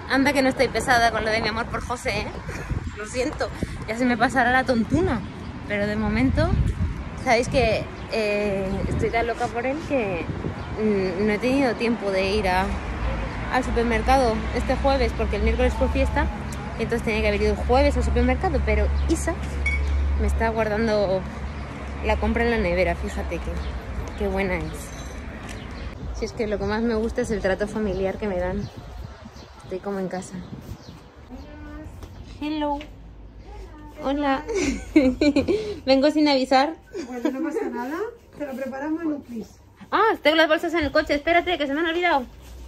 Anda que no estoy pesada con lo de mi amor por José, ¿eh? Lo siento, ya se me pasará la tontuna. Pero de momento, sabéis que estoy tan loca por él que no he tenido tiempo de ir al supermercado este jueves porque el miércoles fue fiesta. Entonces tenía que haber ido el jueves al supermercado, pero Isa me está guardando la compra en la nevera, fíjate qué buena es. Si es que lo que más me gusta es el trato familiar que me dan. Estoy como en casa. Hello. Hola. Vengo sin avisar. Bueno, no pasa nada. Te lo preparamos en un plis. Ah, tengo las bolsas en el coche. Espérate, que se me han olvidado.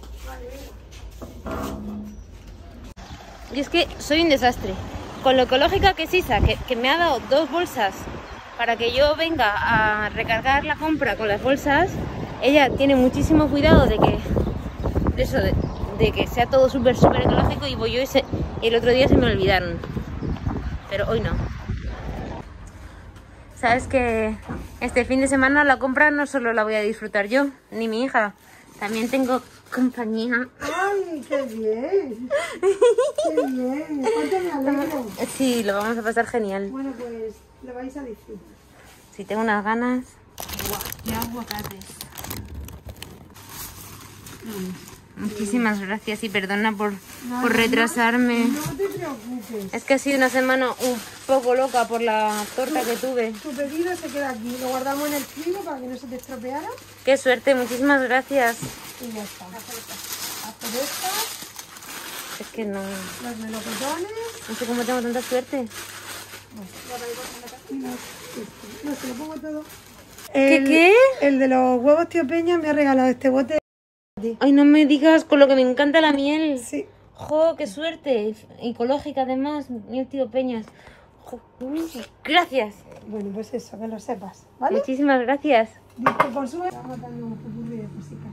Y es que soy un desastre. Con lo ecológica que es Isa, que me ha dado 2 bolsas para que yo venga a recargar la compra con las bolsas, ella tiene muchísimo cuidado de que sea todo súper ecológico, y voy yo y el otro día se me olvidaron. Pero hoy no. Sabes que este fin de semana la compra no solo la voy a disfrutar yo, ni mi hija. También tengo compañía. ¡Ay, qué bien! ¡Qué bien! ¿Cuánto me alegro? Sí, lo vamos a pasar genial. Bueno, pues lo vais a disfrutar. Sí, tengo unas ganas. ¡Qué aguacates! Muchísimas gracias y perdona por retrasarme. No te preocupes. Es que ha sido una semana un poco loca por la torta que tuve. Tu pedido se queda aquí. Lo guardamos en el frigo para que no se te estropeara. Qué suerte, muchísimas gracias. Y ya está. Hacer estas. Es que no Los melocotones. sé cómo tengo tanta suerte. No, se lo pongo todo. ¿Qué? El de los huevos tío Peña me ha regalado este bote. Ay, no me digas, con lo que me encanta la miel. Sí. ¡Jo, qué suerte! Ecológica además, miel tío Peñas. Jo, gracias. Bueno, pues eso, que lo sepas, ¿vale? Muchísimas gracias. Dice por su... Vamos dando un popurrí de música.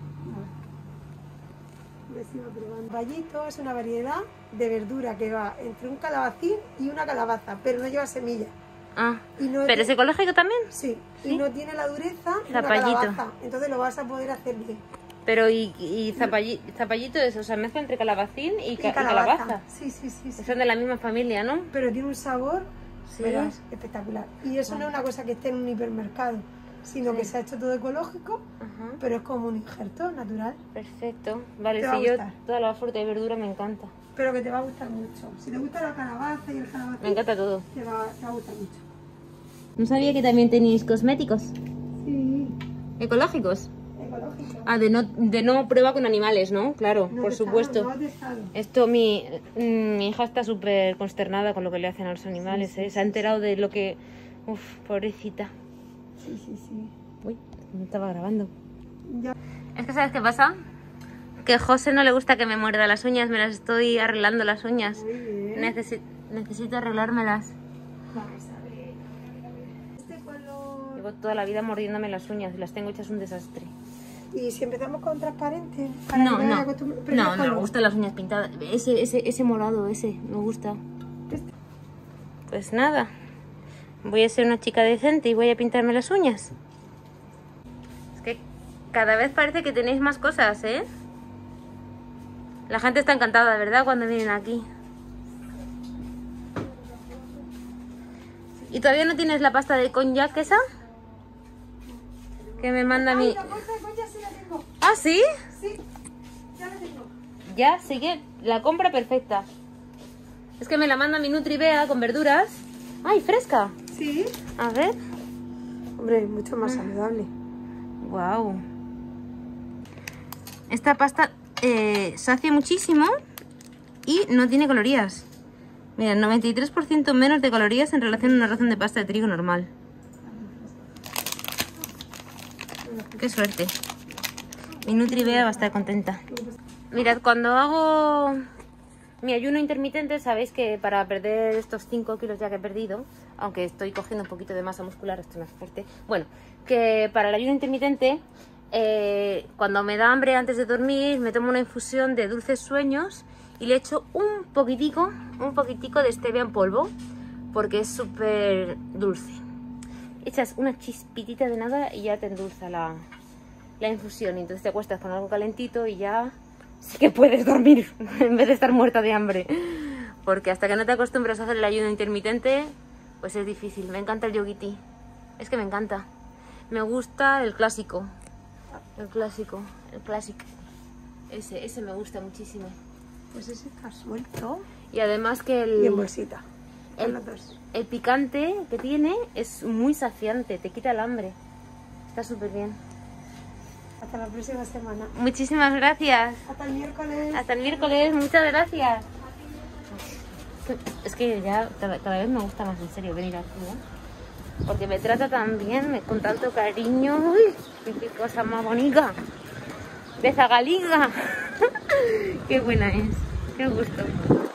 A ver. Decimos probando. Vallito es una variedad de verdura que va entre un calabacín y una calabaza, pero no lleva semilla. Ah, Y no ¿pero es ecológico también? Sí, ¿Sí? y no tiene la dureza de una Zapallito. calabaza. Entonces lo vas a poder hacer bien. Pero y zapallito es, o sea, mezcla entre calabacín y calabaza. Sí, sí, sí, sí. Son de la misma familia, ¿no? Pero tiene un sabor, Sí. verás, espectacular. Y eso no es una cosa que esté en un hipermercado, sino que se ha hecho todo ecológico, Ajá. pero es como un injerto natural. Perfecto. Vale, Te va si a yo gustar. toda la fruta y verdura me encanta. Pero que te va a gustar mucho. Si te gusta la calabaza y el calabacín, Me encanta todo. te va a gustar mucho. No sabía que también teníais cosméticos Sí, ecológicos. ecológico. Ah, de no prueba con animales, ¿no? Claro, No por te supuesto. no has dejado. Esto, mi hija está súper consternada con lo que le hacen a los animales, Sí, ¿eh? Se ha enterado de lo que... Uf, pobrecita. Sí, sí, sí. Uy, no estaba grabando. Ya. Es que, ¿sabes qué pasa? Que a José no le gusta que me muerda las uñas, me las estoy arreglando las uñas. Muy bien. Necesito arreglármelas. Vamos a ver. Este color... Llevo toda la vida mordiéndome las uñas y las tengo hechas un desastre. Y si empezamos con transparente, para No, que vaya no, acostumbrado- no, no me color. gustan las uñas pintadas. Ese morado, ese, me gusta. Este. Pues nada, voy a ser una chica decente y voy a pintarme las uñas. Es que cada vez parece que tenéis más cosas, ¿eh? La gente está encantada, ¿verdad? Cuando vienen aquí. ¿Y todavía no tienes la pasta de cognac esa? Que me manda mi... Ay, la bolsa de coña sí la tengo. ¿Ah, sí? Sí, ya la tengo. Ya, sigue la compra perfecta. Es que me la manda mi Nutribea con verduras. ¡Ay, fresca! Sí. A ver. Hombre, mucho más saludable. Wow. Esta pasta sacia muchísimo y no tiene calorías. Mira, 93% menos de calorías en relación a una ración de pasta de trigo normal. ¡Qué suerte! Mi Nutribea va a estar contenta. Mirad, cuando hago mi ayuno intermitente, sabéis que para perder estos 5 kilos ya que he perdido, aunque estoy cogiendo un poquito de masa muscular, estoy más fuerte. Bueno, que para el ayuno intermitente, cuando me da hambre antes de dormir, me tomo una infusión de dulces sueños y le echo un poquitico de stevia en polvo, porque es súper dulce. Echas una chispitita de nada y ya te endulza la infusión. Y entonces te acuestas con algo calentito y ya sí que puedes dormir en vez de estar muerta de hambre. Porque hasta que no te acostumbras a hacer el ayuno intermitente, pues es difícil. Me encanta el yogiti. Es que me encanta. Me gusta el clásico. El clásico. Ese me gusta muchísimo. Pues ese está suelto. Y además que el... Y en bolsita. El picante que tiene es muy saciante. Te quita el hambre. Está súper bien. Hasta la próxima semana. Muchísimas gracias. Hasta el miércoles. Hasta el miércoles. Muchas gracias. Es que ya cada vez me gusta más en serio venir aquí, ¿eh? Porque me trata tan bien, con tanto cariño. Uy, qué cosa más bonita. De Zagaliga. Qué buena es. Qué gusto.